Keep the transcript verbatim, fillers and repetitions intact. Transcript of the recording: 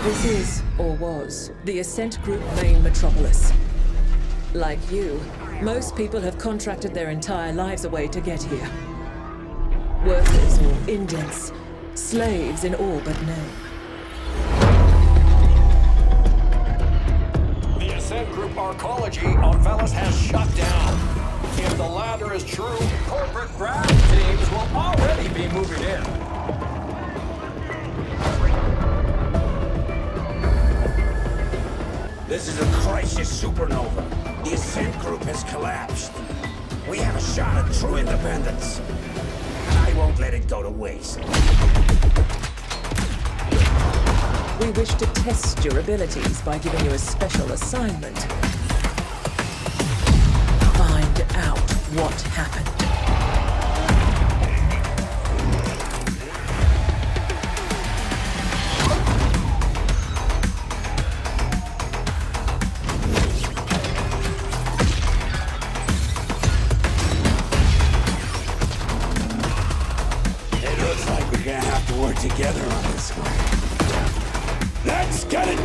This is, or was, the Ascent Group main metropolis. Like you, most people have contracted their entire lives away to get here. Workers or indents, slaves in all but name. The Ascent Group arcology on Velas has shut down. If the latter is true, corporate graft teams will already be moving in. This is a crisis supernova. The Ascent Group has collapsed. We have a shot at true independence. And I won't let it go to waste. We wish to test your abilities by giving you a special assignment. Find out what happened. It looks like we're gonna have to work together on this one. Let's get it